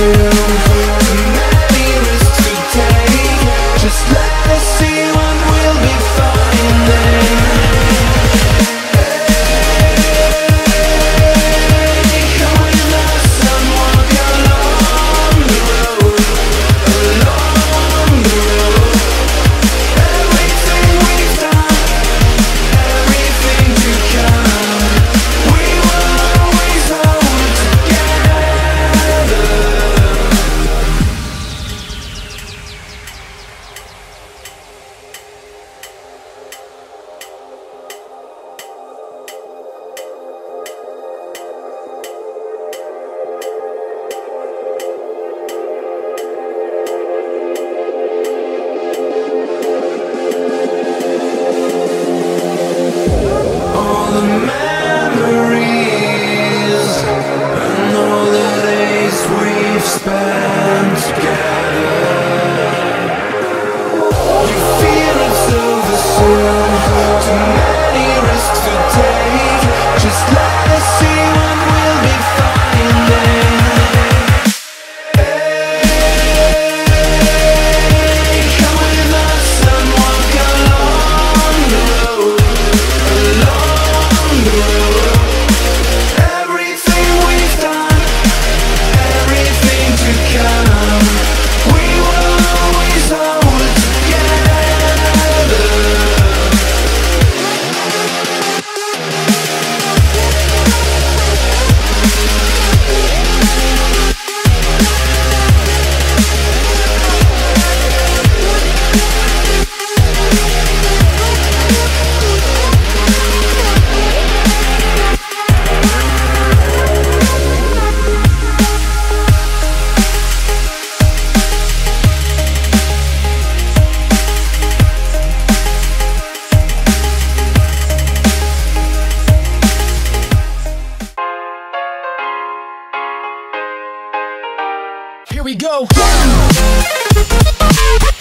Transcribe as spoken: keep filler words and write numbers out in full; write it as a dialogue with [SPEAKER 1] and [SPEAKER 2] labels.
[SPEAKER 1] soon. Too many risks to take. Just let us see what we'll be finding. Hey, come with us and walk along the road, along the road. Everything we've done, everything to come, we will always hold together. All the memories and all the days we've spent together. You feel it's over soon. Too many risks to take. Just let us see what we'll be finding. Hey, come with us and walk along the road, along the road. Everything we've done, everything to come, we will always hold together.
[SPEAKER 2] Here we go.